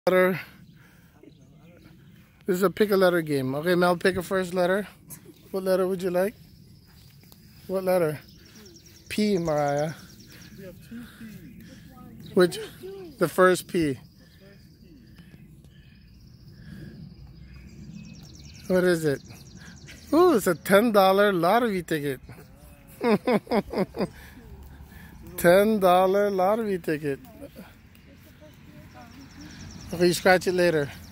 Letter. This is a pick a letter game. Okay, Mel, pick a first letter. What letter would you like? What letter? P, Mariah. We have 2 P's. Which? The first P. What is it? Ooh, it's a $10 lottery ticket. $10 lottery ticket. Okay, you scratch it later.